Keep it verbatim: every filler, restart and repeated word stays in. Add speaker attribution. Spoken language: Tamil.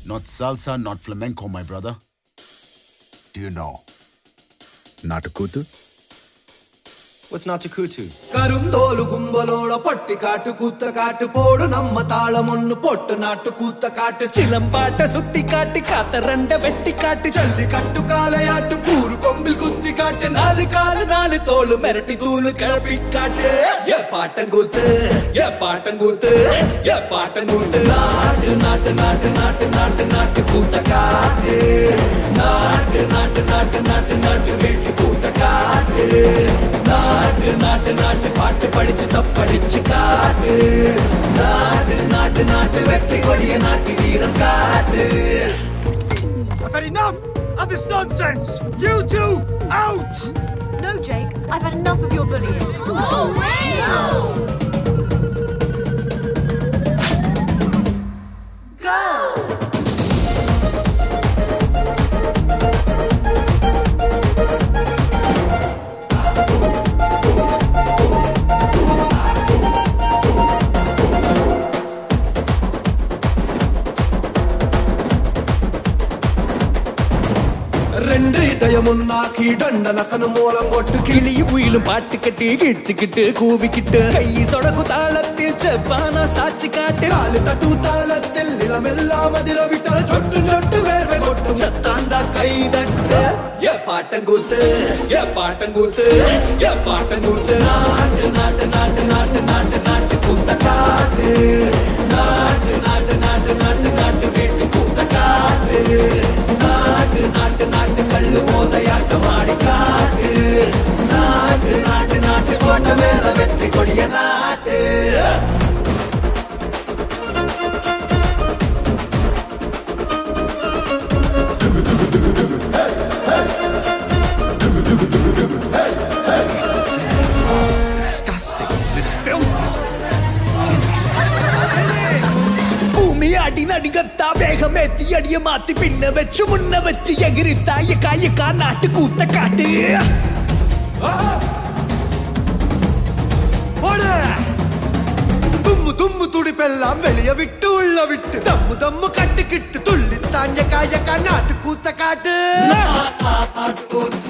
Speaker 1: Not salsa, not flamenco, my brother.
Speaker 2: Do you know Naattu Koothu?
Speaker 3: What's Naattu Koothu?
Speaker 4: Karundolu gumbaloda patti kaatu kutta kaatu podu namma taalamonnu pottu naattu kutta kaatu chilampaata sutti kaatti kaatharanda vetti kaatti challi kattu kaalayattu pooru kombil kutti kaatti naali kaalu naali tolu merati toolu kalapi kaatti ye paatanguthu ye paatanguthu ye paatanguthu naattu naattu naattu naattu naattu naattu kutta kaatti naattu naattu naattu naattu naattu vetti kutta kaatti நாட்டு நாட்டு நாட்டு பாட்டு படிச்சு தப்படிச்சு காட்டு நாட்டு நாட்டு நாட்டு வெற்றி கொடிய நாட்டு வீரம் காட்டு.
Speaker 5: I've had enough of this nonsense. You two out.
Speaker 6: No, Jake. I've had enough of your bullying. Oh, no. Go.
Speaker 4: முன்னாக்கி டண்டனக்கனு மூலம் கொட்டு கிளியும் உயிலும் பாட்டு கட்டி கிச்சுக்கிட்டு கூவிக்கிட்டு கை சொடக்கு தாளத்தில் செவ்வானா சாட்சி காட்டு காலு தட்டு தாளத்தில் நிலமெல்லாம் அதிர விட்டால் சொட்டு சொட்டு வேர்வை கொட்டும் சத்தாண்டா கை தட்டு ஏ பாட்டங்கூத்து ஏ பாட்டங்கூத்து ஏ பாட்டங்கூத்து நாட்டு நாட்டு நாட்டு நாட்டு நாட்டு நாட்டு கூத்த காட்டு நாட்டு நாட்டு நாட்டு நாட்டு நாட்டு வீட்டு கூத்த காட்டு நாட்டு நாட்டு நாட்டு கல்லு மோதையாட்டம் ஆடி காட்டு நாட்டு நாட்டு நாட்டு கோட்டை மேல வெற்றி கொடிய நாட்டு. அடி நடிகத்தா வேகமேத்தி அடிய மாத்தி பின்ன வச்சு முன்ன வச்சு எகிரித்தா எக்கா எக்கா நாட்டு கூத்த காட்டு தும்மு தும்மு துடிப்பெல்லாம் வெளிய விட்டு உள்ள விட்டு தம்மு தம்மு கட்டுக்கிட்டு துள்ளி தாஞ்ச காயக்கா நாட்டு கூத்த காட்டு.